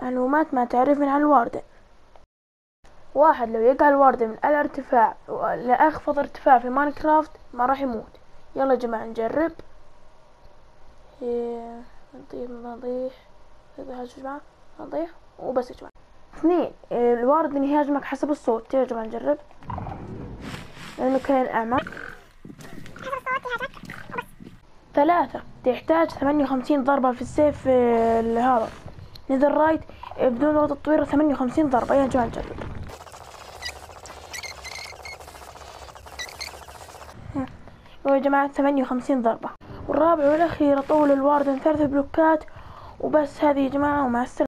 معلومات ما تعرفين عن الواردن. واحد لو يقع الواردن من أعلى ارتفاع لأخفض ارتفاع في ماينكرافت ما راح يموت. يلا يا جماعة نجرب. نضيح يا جماعة، نضيح وبس يا جماعة. اثنين، الواردن يهاجمك حسب الصوت. يلا يا جماعة نجرب لأنه كان أعمى. ثلاثة، تحتاج 58 ضربة في السيف هذا نذر رايت بدون ضغط الطويرة. 58 ضربة. يا جماعة نجرب. يا جماعة 58 ضربة. والرابع والأخير طول الواردن 3 بلوكات وبس. هذه يا جماعة ومع السلامة.